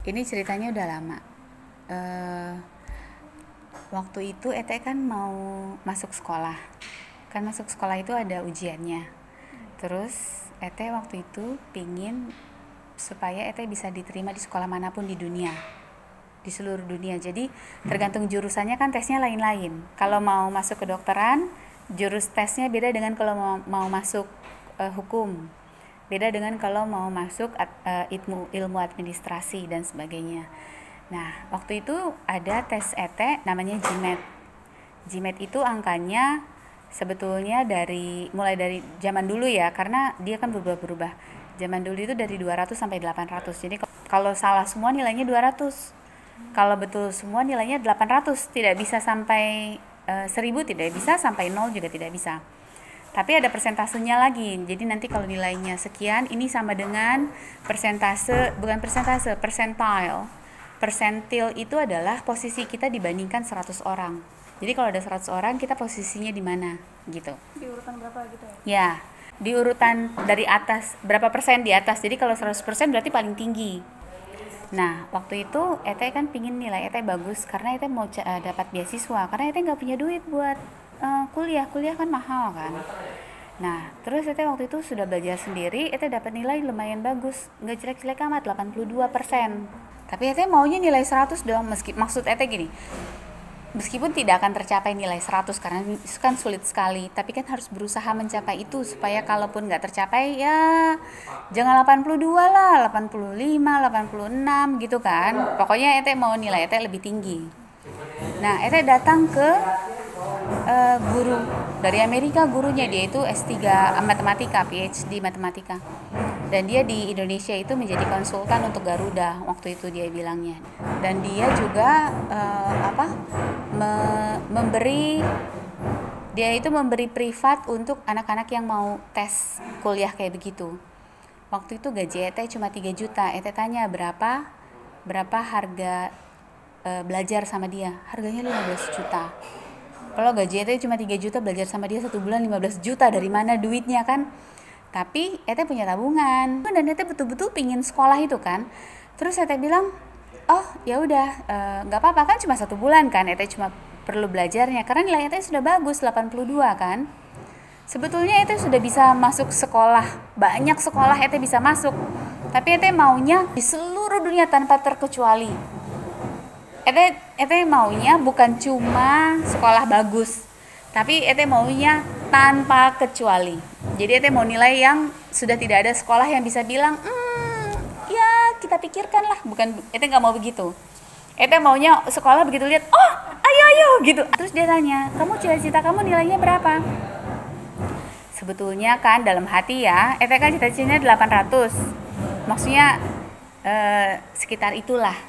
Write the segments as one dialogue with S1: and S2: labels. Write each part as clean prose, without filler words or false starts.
S1: Ini ceritanya udah lama. Eh, Waktu itu Ete kan mau masuk sekolah. Kan masuk sekolah itu ada ujiannya. Terus Ete waktu itu pingin supaya Ete bisa diterima di sekolah manapun di dunia, di seluruh dunia. Jadi tergantung jurusannya kan tesnya lain-lain. Kalau mau masuk kedokteran, jurus tesnya beda dengan kalau mau masuk hukum. Beda dengan kalau mau masuk ilmu administrasi dan sebagainya. Nah, waktu itu ada tes ET namanya GMAT. GMAT itu angkanya sebetulnya mulai dari zaman dulu ya, karena dia kan berubah-berubah. Zaman dulu itu dari 200 sampai 800. Jadi kalau salah semua nilainya 200. Kalau betul semua nilainya 800. Tidak bisa sampai 1000, tidak bisa sampai 0 juga tidak bisa. Tapi ada persentasenya lagi. Jadi nanti kalau nilainya sekian, ini sama dengan persentase, bukan persentase, percentile. Persentil itu adalah posisi kita dibandingkan 100 orang. Jadi kalau ada 100 orang, kita posisinya di mana gitu.
S2: Di urutan berapa gitu ya?
S1: Ya, di urutan dari atas, berapa persen di atas. Jadi kalau 100% berarti paling tinggi. Nah, waktu itu Ete kan pingin nilai Ete bagus karena Ete mau dapat beasiswa. Karena Ete nggak punya duit buat kuliah kan mahal kan. Nah, terus Ete waktu itu sudah belajar sendiri, Ete dapat nilai lumayan bagus, nggak jelek-jelek amat, 82%. Tapi Ete maunya nilai 100 dong, maksud Ete gini, meskipun tidak akan tercapai nilai 100 karena itu kan sulit sekali, tapi kan harus berusaha mencapai itu supaya kalaupun nggak tercapai ya jangan 82 lah, 85, 86 gitu kan. Pokoknya Ete mau nilai Ete lebih tinggi. Nah, Ete datang ke guru dari Amerika, gurunya dia itu S3 matematika, PhD matematika. Dan dia di Indonesia itu menjadi konsultan untuk Garuda waktu itu dia bilangnya. Dan dia juga memberi privat untuk anak-anak yang mau tes kuliah kayak begitu. Waktu itu gaji Ete cuma 3 juta. Ete tanya berapa harga belajar sama dia. Harganya 15 juta. Kalau gaji Ete cuma 3 juta, belajar sama dia 1 bulan 15 juta, dari mana duitnya kan? Tapi Ete punya tabungan dan Ete betul-betul pingin sekolah itu kan. Terus Ete bilang, oh ya udah, nggak apa-apa kan, cuma 1 bulan kan. Ete cuma perlu belajarnya karena nilai Ete sudah bagus, 82 kan. Sebetulnya Ete sudah bisa masuk sekolah, banyak sekolah Ete bisa masuk. Tapi Ete maunya di seluruh dunia tanpa terkecuali. Ete maunya bukan cuma sekolah bagus, tapi Ete maunya tanpa kecuali. Jadi Ete mau nilai yang sudah tidak ada sekolah yang bisa bilang, ya kita pikirkan lah. Bukan, Ete nggak mau begitu. Ete maunya sekolah begitu lihat, oh ayo gitu. Terus dia tanya, kamu cita-cita kamu nilainya berapa? Sebetulnya kan dalam hati ya, Ete kan cita-citanya 800. Maksudnya sekitar itulah.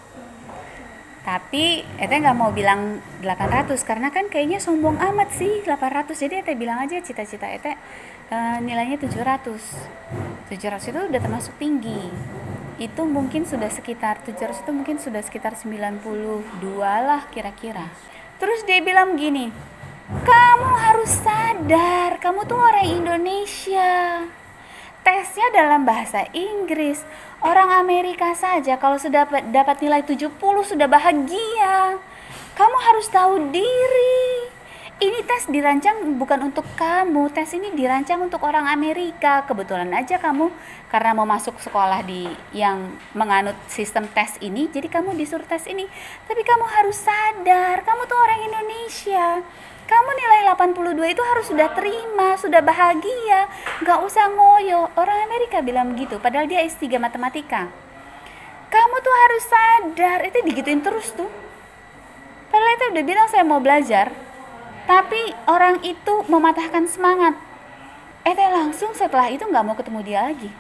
S1: Tapi Ete nggak mau bilang 800 karena kan kayaknya sombong amat sih 800. Jadi Ete bilang aja cita-cita Ete nilainya 700. 700 itu udah termasuk tinggi. Itu mungkin sudah sekitar 700 itu mungkin sudah sekitar 92 lah kira-kira. Terus dia bilang gini, kamu harus sadar, kamu tuh orang Indonesia. Tesnya dalam bahasa Inggris. Orang Amerika saja kalau sudah dapat nilai 70 sudah bahagia. Kamu harus tahu diri. Ini tes dirancang bukan untuk kamu. Tes ini dirancang untuk orang Amerika. Kebetulan aja kamu karena mau masuk sekolah yang menganut sistem tes ini, jadi kamu disuruh tes ini. Tapi kamu harus sadar, kamu tuh orang Indonesia. Kamu nilai 82 itu harus sudah terima, sudah bahagia, gak usah ngoyo. Orang Amerika bilang begitu, padahal dia S3 matematika. Kamu tuh harus sadar, itu digituin terus tuh. Padahal itu udah bilang saya mau belajar, tapi orang itu mematahkan semangat. Langsung setelah itu gak mau ketemu dia lagi.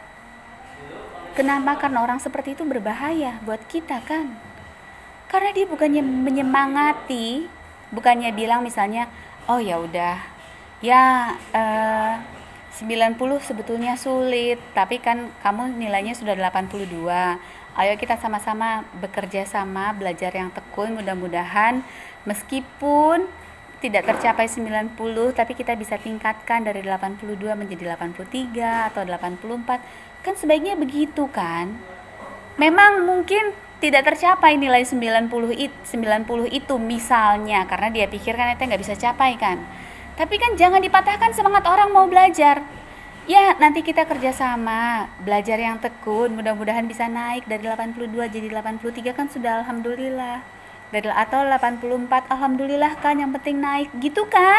S1: Kenapa? Karena orang seperti itu berbahaya buat kita kan. Karena dia bukannya menyemangati, bukannya bilang misalnya, oh ya udah, ya 90 sebetulnya sulit, tapi kan kamu nilainya sudah 82. Ayo kita sama-sama bekerja sama, belajar yang tekun, mudah-mudahan meskipun tidak tercapai 90, tapi kita bisa tingkatkan dari 82 menjadi 83 atau 84. Kan sebaiknya begitu kan. Memang mungkin tidak tercapai nilai 90 itu misalnya, karena dia pikir kan Ete nggak bisa capai kan. Tapi kan jangan dipatahkan semangat orang mau belajar. Ya, nanti kita kerjasama, belajar yang tekun, mudah-mudahan bisa naik dari 82 jadi 83 kan sudah alhamdulillah. Atau 84, alhamdulillah kan, yang penting naik, gitu kan.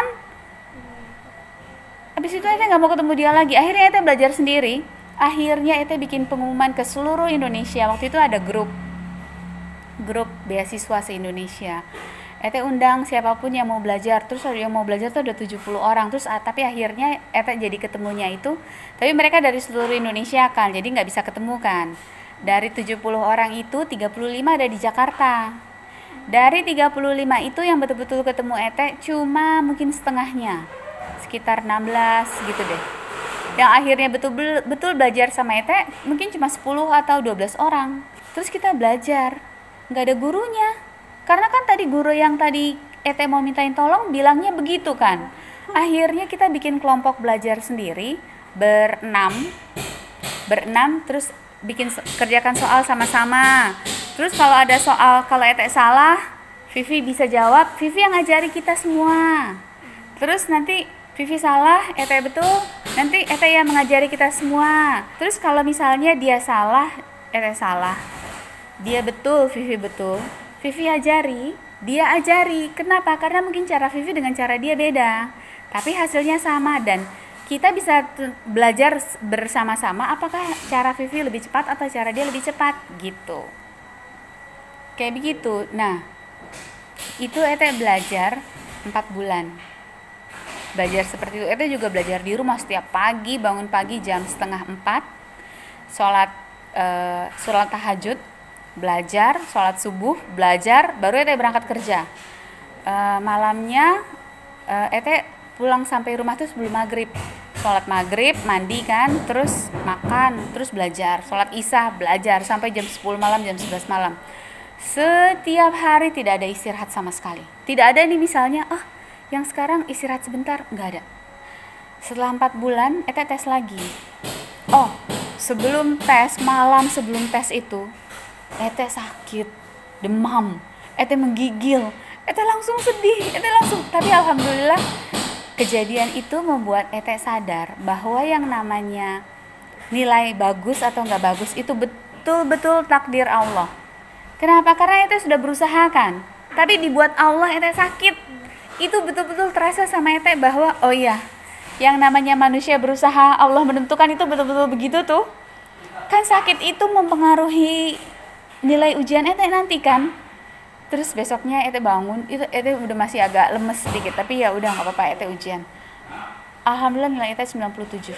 S1: Habis itu Ete nggak mau ketemu dia lagi, akhirnya Ete belajar sendiri. Akhirnya Ete bikin pengumuman ke seluruh Indonesia. Waktu itu ada grup beasiswa se-Indonesia. Ete undang siapapun yang mau belajar, terus yang mau belajar tuh ada 70 orang, terus tapi akhirnya Ete jadi ketemunya itu, tapi mereka dari seluruh Indonesia kan, jadi nggak bisa ketemu kan. Dari 70 orang itu 35 ada di Jakarta. Dari 35 itu yang betul-betul ketemu Ete cuma mungkin setengahnya, sekitar 16 gitu deh. Yang akhirnya betul-betul belajar sama Ete mungkin cuma 10 atau 12 orang. Terus kita belajar, nggak ada gurunya. Karena kan tadi guru yang tadi Ete mau mintain tolong bilangnya begitu kan. Akhirnya kita bikin kelompok belajar sendiri, berenam, terus kerjakan soal sama-sama. Terus kalau ada soal, kalau Ete salah, Vivi bisa jawab, Vivi yang ngajari kita semua. Terus nanti Vivi salah, Ete betul, nanti Ete yang mengajari kita semua. Terus kalau misalnya dia salah, Ete salah, dia betul, Vivi betul, Vivi ajari, dia ajari. Kenapa? Karena mungkin cara Vivi dengan cara dia beda, tapi hasilnya sama dan kita bisa belajar bersama-sama apakah cara Vivi lebih cepat atau cara dia lebih cepat gitu. Kayak begitu. Nah, itu Ete belajar 4 bulan. Belajar seperti itu. Ete juga belajar di rumah setiap pagi, bangun pagi jam 3:30, sholat tahajud, belajar, sholat subuh, belajar, baru Ete berangkat kerja. Malamnya Ete pulang sampai rumah tuh sebelum maghrib. Sholat maghrib, mandi kan, terus makan, terus belajar. Sholat isya, belajar sampai jam 10 malam, jam 11 malam. Setiap hari tidak ada istirahat sama sekali. Tidak ada nih misalnya, yang sekarang istirahat sebentar, nggak ada. Setelah 4 bulan, Ete tes lagi. Sebelum tes, malam sebelum tes itu, Ete sakit, demam, Ete menggigil, Ete langsung sedih, tapi alhamdulillah kejadian itu membuat Ete sadar bahwa yang namanya nilai bagus atau nggak bagus itu betul-betul takdir Allah. Kenapa? Karena Ete sudah berusaha kan, tapi dibuat Allah Ete sakit. Itu betul-betul terasa sama Ete bahwa oh iya, yang namanya manusia berusaha, Allah menentukan, itu betul-betul begitu tuh. Kan sakit itu mempengaruhi nilai ujian Ete nanti kan. Terus besoknya Ete bangun, itu Ete udah masih agak lemes sedikit, tapi ya udah nggak apa-apa, Ete ujian. Alhamdulillah nilai Ete 97.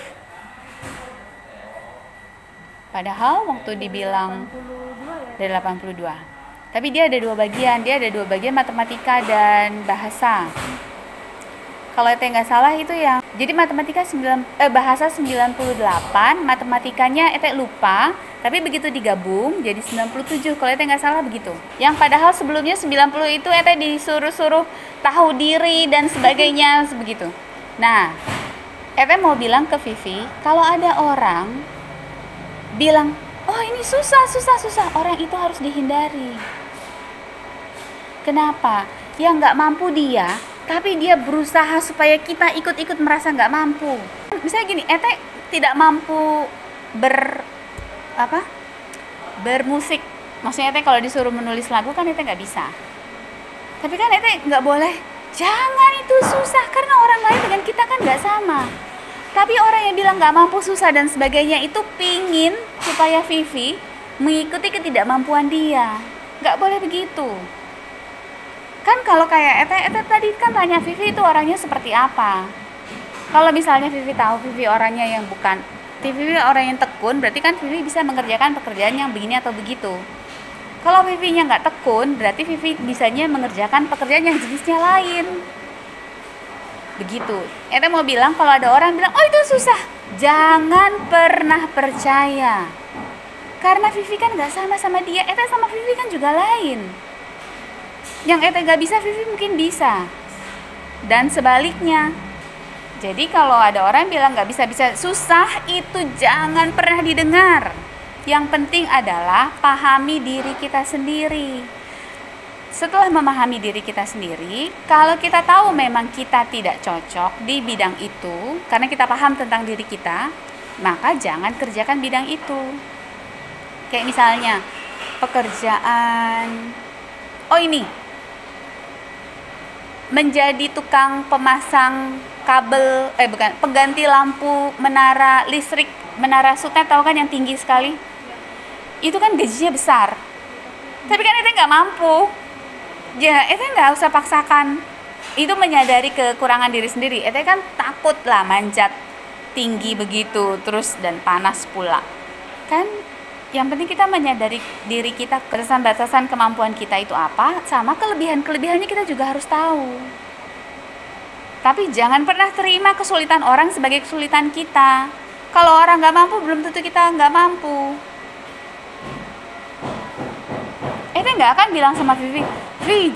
S1: Padahal waktu dibilang dari 82. Tapi dia ada dua bagian, matematika dan bahasa. Kalau Ete nggak salah itu yang, jadi matematika bahasa 98, matematikanya Ete lupa, tapi begitu digabung jadi 97. Kalau Ete nggak salah begitu. Yang padahal sebelumnya 90 itu Ete disuruh-suruh tahu diri dan sebagainya begitu. Nah, Ete mau bilang ke Vivi, kalau ada orang bilang, oh ini susah, orang itu harus dihindari. Kenapa? Ya nggak mampu dia, tapi dia berusaha supaya kita ikut-ikut merasa nggak mampu. Misalnya gini, Ete tidak mampu bermusik. Maksudnya Ete kalau disuruh menulis lagu kan Ete nggak bisa. Tapi kan Ete nggak boleh, jangan itu susah, karena orang lain dengan kita kan nggak sama. Tapi orang yang bilang nggak mampu, susah dan sebagainya itu pingin supaya Vivi mengikuti ketidakmampuan dia. Nggak boleh begitu. Kan kalau kayak Ete tadi kan tanya Vivi itu orangnya seperti apa. Kalau misalnya Vivi tahu Vivi orangnya yang bukan, Vivi orang yang tekun, berarti kan Vivi bisa mengerjakan pekerjaan yang begini atau begitu. Kalau Vivi-nya nggak tekun, berarti Vivi bisanya mengerjakan pekerjaan yang jenisnya lain. Begitu. Ete mau bilang kalau ada orang bilang, oh itu susah, jangan pernah percaya. Karena Vivi kan nggak sama dia, Ete sama Vivi kan juga lain. Yang Ete gak bisa, Vivi mungkin bisa. Dan sebaliknya. Jadi kalau ada orang bilang gak bisa, susah, itu jangan pernah didengar. Yang penting adalah pahami diri kita sendiri. Setelah memahami diri kita sendiri, kalau kita tahu memang kita tidak cocok di bidang itu, karena kita paham tentang diri kita, maka jangan kerjakan bidang itu. Kayak misalnya pekerjaan, menjadi tukang pemasang kabel, pengganti lampu menara listrik, menara sutet, tahu kan yang tinggi sekali? Itu kan gajinya besar, tapi kan itu nggak mampu. Ya, itu nggak usah paksakan. Itu menyadari kekurangan diri sendiri. Itu kan takut lah manjat tinggi begitu, terus dan panas pula. Kan yang penting kita menyadari diri kita, batasan-batasan kemampuan kita itu apa, sama kelebihan-kelebihannya kita juga harus tahu. Tapi jangan pernah terima kesulitan orang sebagai kesulitan kita. Kalau orang nggak mampu, belum tentu kita nggak mampu. Nggak akan bilang sama Vivi, Vi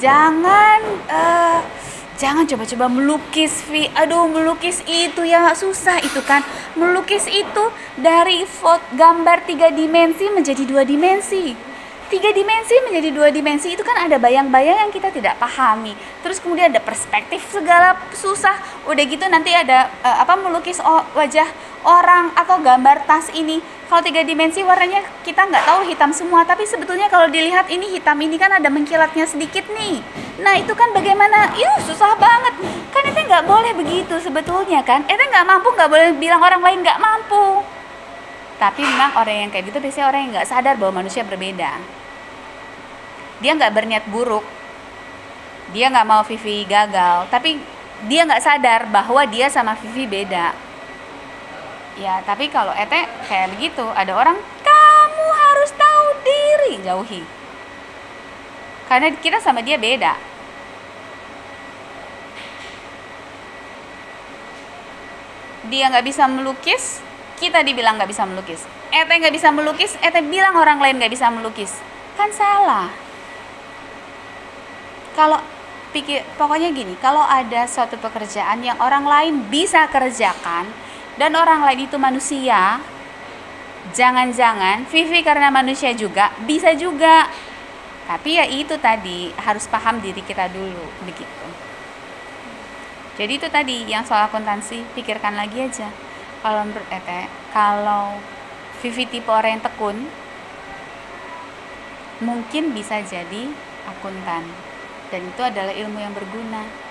S1: jangan coba-coba melukis, Vi. Aduh, melukis itu ya susah itu kan. Melukis itu dari gambar 3 dimensi menjadi 2 dimensi. 3 dimensi menjadi 2 dimensi itu kan ada bayang-bayang yang kita tidak pahami. Terus kemudian ada perspektif segala susah. Udah gitu nanti ada melukis wajah orang atau gambar tas ini. Kalau 3 dimensi warnanya kita nggak tahu hitam semua, tapi sebetulnya kalau dilihat ini hitam ini kan ada mengkilatnya sedikit nih. Nah itu kan bagaimana? Susah banget. Kan itu nggak boleh begitu sebetulnya kan. Itu nggak mampu, nggak boleh bilang orang lain nggak mampu. Tapi memang orang yang kayak gitu biasanya orang yang nggak sadar bahwa manusia berbeda. Dia nggak berniat buruk. Dia nggak mau Vivi gagal, tapi dia nggak sadar bahwa dia sama Vivi beda. Ya, tapi kalau kayak begitu, ada orang, kamu harus tahu diri, jauhi. Karena kita sama dia beda. Dia nggak bisa melukis, kita dibilang nggak bisa melukis. Nggak bisa melukis, bilang orang lain nggak bisa melukis. Kan salah. Pokoknya gini, kalau ada suatu pekerjaan yang orang lain bisa kerjakan, dan orang lain itu manusia, jangan-jangan Vivi karena manusia juga bisa juga. Tapi ya itu tadi, harus paham diri kita dulu, begitu. Jadi itu tadi yang soal akuntansi, pikirkan lagi aja. Kalau menurut kalau Vivi tipe orang yang tekun, mungkin bisa jadi akuntan, dan itu adalah ilmu yang berguna.